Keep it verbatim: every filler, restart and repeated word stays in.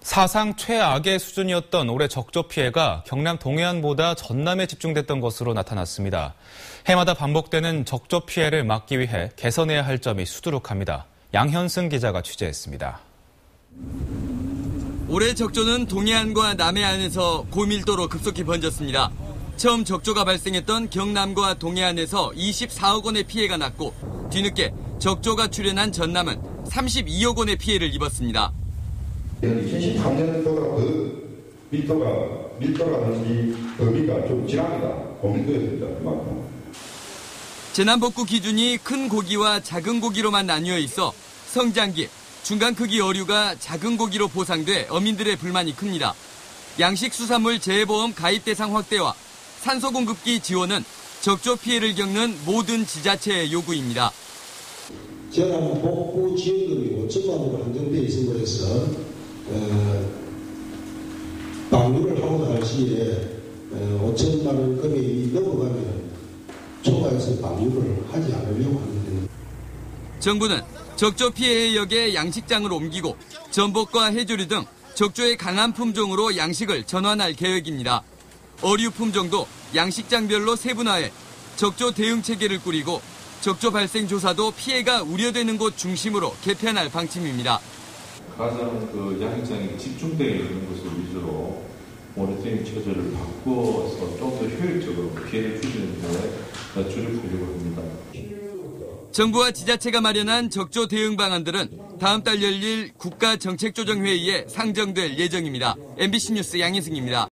사상 최악의 수준이었던 올해 적조 피해가 경남 동해안보다 전남에 집중됐던 것으로 나타났습니다. 해마다 반복되는 적조 피해를 막기 위해 개선해야 할 점이 수두룩합니다. 양현승 기자가 취재했습니다. 올해 적조는 동해안과 남해안에서 고밀도로 급속히 번졌습니다. 처음 적조가 발생했던 경남과 동해안에서 이십사억 원의 피해가 났고 뒤늦게 적조가 출현한 전남은 삼십이억 원의 피해를 입었습니다. 이천십삼 년도가 그 밀도가, 밀도라든지 범위가 좀 지납니다. 고밀도였습니다. 그만큼. 재난복구 기준이 큰 고기와 작은 고기로만 나뉘어 있어 성장기, 중간 크기 어류가 작은 고기로 보상돼 어민들의 불만이 큽니다. 양식수산물 재해보험 가입 대상 확대와 산소 공급기 지원은 적조 피해를 겪는 모든 지자체의 요구입니다. 재난복구 지원금이 오천만 원으로 한정되어 있는 것에서 어, 방류를 하고 날 시에 어, 오천만 원 금액이 넘어가면 초과해서 방류를 하지 않으려고 합니다. 정부는 적조 피해 해역에 양식장을 옮기고 전복과 해조류 등 적조의 강한 품종으로 양식을 전환할 계획입니다. 어류 품종도 양식장별로 세분화해 적조 대응 체계를 꾸리고 적조 발생 조사도 피해가 우려되는 곳 중심으로 개편할 방침입니다. 가장 그 양식장이 집중되어 있는 곳을 위주로 모니터링 체제를 바꿔서 좀 더 효율적으로 피해를 줄이는 데 주력하려고 합니다. 정부와 지자체가 마련한 적조 대응 방안들은 다음 달 열릴 국가정책조정회의에 상정될 예정입니다. 엠비씨 뉴스 양희승입니다.